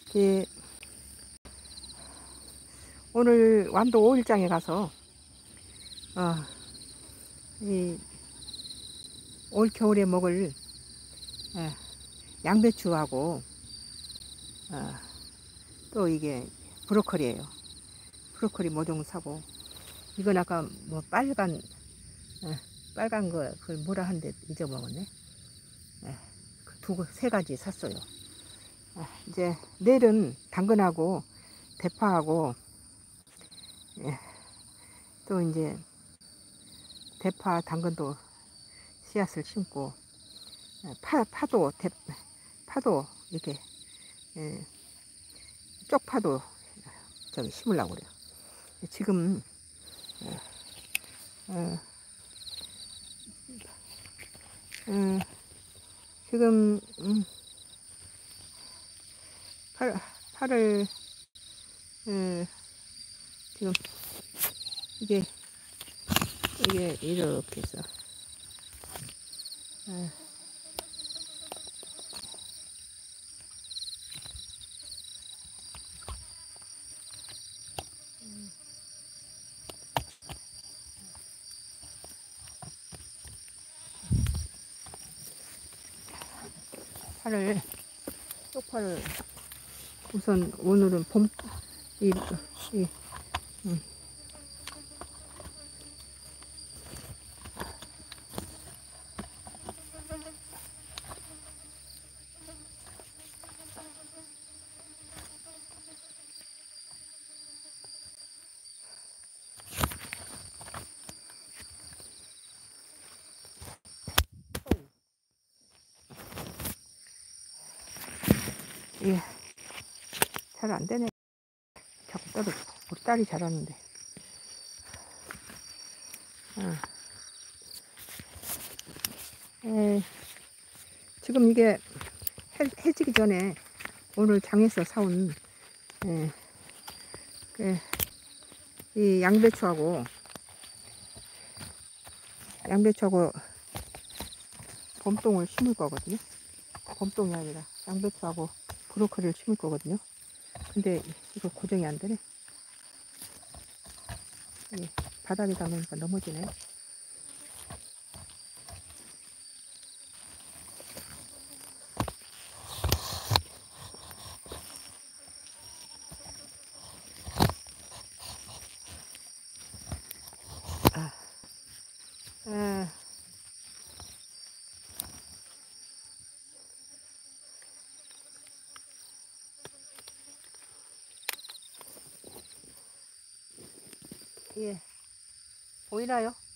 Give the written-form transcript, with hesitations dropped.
예, 오늘 완도 5일장에 가서 이 올 겨울에 먹을 양배추하고 또 이게 브로콜리예요. 브로콜리 모종 사고, 이건 아까 뭐 빨간 거 그걸 뭐라 하는데 잊어먹었네. 세 가지 샀어요. 이제 내일은 당근하고 대파하고 또 이제 대파 당근도 씨앗을 심고, 파도 이렇게 쪽파도 저기 심으려고 그래요. 지금 어, 지금 팔을 지금 이게 이렇게 해서 쪽파를 우선 오늘은 이, 이, 잘 안 되네. 자꾸 떨어져. 우리 딸이 잘하는데. 지금 이게 해지기 전에 오늘 장에서 사온 이 양배추하고 봄동을 심을 거거든요. 봄동이 아니라 양배추하고 브로콜리를 심을 거거든요. 근데 이거 고정이 안 되네. 바닥에다 놓으니까 넘어지네. 보이나요?